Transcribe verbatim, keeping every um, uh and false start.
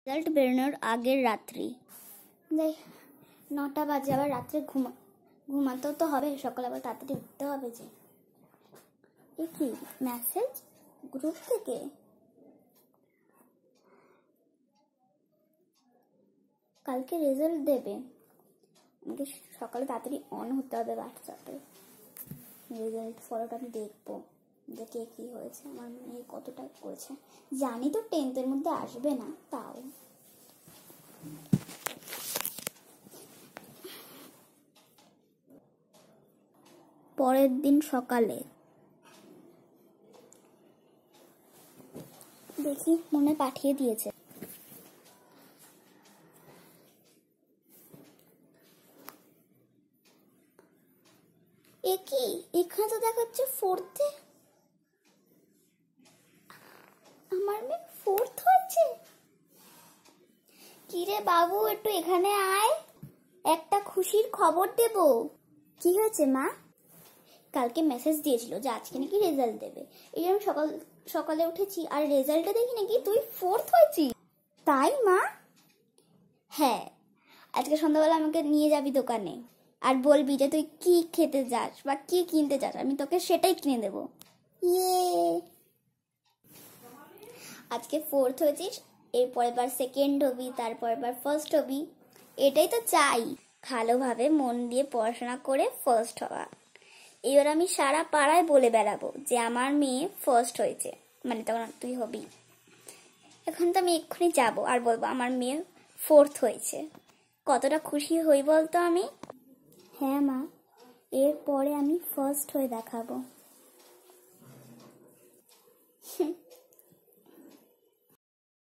Result বেরোনোর আগের রাত্রি। যাই, নটা বাজে, আবার রাত্রে ঘুমা ঘুমাতেও তো হবে, সকালে আবার তাড়াতাড়ি উঠতে হবে। যে এ কি মেসেজ গ্রুপ থেকে? কালকে রেজাল্ট দেবে, আমাকে সকালে তাড়াতাড়ি অন হতে হবে হোয়াটসঅ্যাপে। রেজাল্ট ফলোটা আমি দেখবো যে কে কী হয়েছে, আমার মেয়ে কতটা করেছে। জানি তো টেন্থের মধ্যে আসবে না, তাও পরের দিন সকালে দেখি মনে পাঠিয়ে দিয়েছে। এ কি, এখানে তো দেখাচ্ছে ফোর্থে, আমার মেয়ে ফোর্থ হয়েছে। কিরে বাবু, একটু এখানে আয়, একটা খুশির খবর দেব। কি হয়েছে মা? কালকে মেসেজ দিয়েছিল যে আজকে নাকি রেজাল্ট দেবে। এই জন্য সকাল সকালে উঠেছি আর রেজাল্টটা দেখি নাকি তুই ফোর্থ হয়েছিস। তাই মা? হ্যাঁ, আজকে সন্ধ্যাবেলা আমাকে নিয়ে যাবি দোকানে আর বলবি যে তুই কি খেতে যাস বা কি কিনতে চাস, আমি তোকে সেটাই কিনে দেবো। ইয়ে, আজকে ফোর্থ হয়েছিস, এরপরের বার সেকেন্ড হবি, তারপরের বার ফার্স্ট হবি, এটাই তো চাই। ভালোভাবে মন দিয়ে পড়াশোনা করে ফার্স্ট হওয়া। এবার আমি সারা পাড়ায় বলে বেড়াবো যে আমার মেয়ে ফার্স্ট হয়েছে, মানে তখন তুই হবি। এখন তো আমি এক্ষুনি যাবো আর বলবো আমার মেয়ে ফোর্থ হয়েছে। কতটা খুশি হই বলতো আমি। হ্যাঁ মা, এরপরে আমি ফার্স্ট হয়ে দেখাবো।